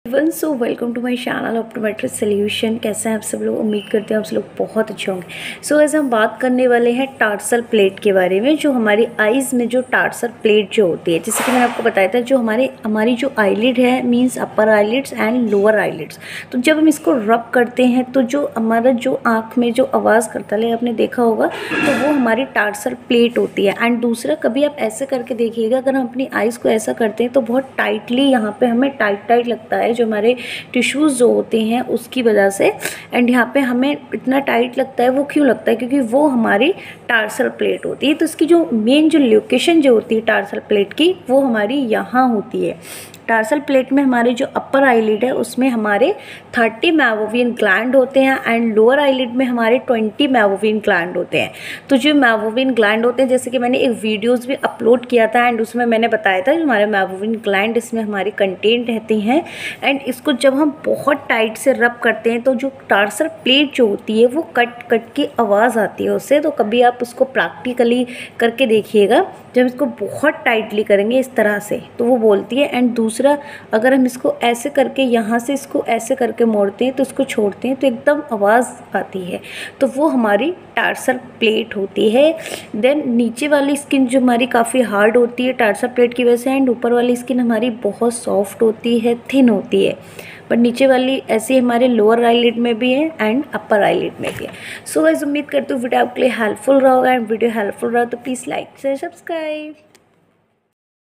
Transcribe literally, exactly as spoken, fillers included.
One so welcome to my channel optometric solution. कैसे हैं आप सब लोग? उम्मीद करते हैं आप सब लोग बहुत अच्छे होंगे। सो so, आज हम बात करने वाले हैं टार्सल प्लेट के बारे में, जो हमारी आईज़ में जो टार्सल प्लेट जो होती है, जैसे कि मैंने आपको बताया था, जो हमारे हमारी जो आईलिड है means upper eyelids and lower eyelids. तो जब हम इसको रब करते हैं तो जो हमारा जो आँख में जो आवाज़ करता है, आपने देखा होगा, तो वो हमारी टार्सल प्लेट होती है। एंड दूसरा, कभी आप ऐसे करके देखिएगा, अगर हम अपनी आइज़ को ऐसा करते हैं तो बहुत टाइटली यहाँ पे हमें टाइट टाइट लगता है, जो हमारे टिश्यूज़ जो होते हैं उसकी वजह से। एंड यहाँ पे हमें इतना टाइट लगता है, वो क्यों लगता है? क्योंकि वो हमारी टार्सल प्लेट होती है। तो इसकी जो मेन जो लोकेशन जो होती है टार्सल प्लेट की, वो हमारी यहाँ होती है। टार्सल प्लेट में हमारे जो अपर आईलिड है उसमें हमारे थर्टी मैवोवियन ग्लैंड होते हैं एंड लोअर आईलिड में हमारे ट्वेंटी मैवोवियन ग्लैंड होते हैं। तो जो मैवोवियन ग्लैंड होते हैं, जैसे कि मैंने एक वीडियोस भी अपलोड किया था एंड उसमें मैंने बताया था, जो हमारे मैवोवियन ग्लैंड इसमें हमारे कंटेंट रहते हैं। एंड इसको जब हम बहुत टाइट से रब करते हैं तो जो टार्सल प्लेट जो होती है वो कट कट की आवाज़ आती है उससे। तो कभी आप उसको प्रैक्टिकली करके देखिएगा, जब इसको बहुत टाइटली करेंगे इस तरह से तो वो बोलती है। एंड दूसरा, अगर हम इसको ऐसे करके यहाँ से इसको ऐसे करके मोड़ते हैं तो इसको छोड़ते हैं तो एकदम आवाज़ आती है, तो वो हमारी टार्सल प्लेट होती है। देन नीचे वाली स्किन जो हमारी काफ़ी हार्ड होती है टार्सल प्लेट की वजह से, एंड ऊपर वाली स्किन हमारी बहुत सॉफ्ट होती है, थिन होती है। पर नीचे वाली ऐसी हमारे लोअर आईलिड में भी है एंड अपर आईलिड में भी है। सो गाइस, उम्मीद करती हूँ वीडियो आपके लिए हेल्पफुल रहा होगा। एंड वीडियो हेल्पफुल रहा तो प्लीज़ लाइक शेयर सब्सक्राइब।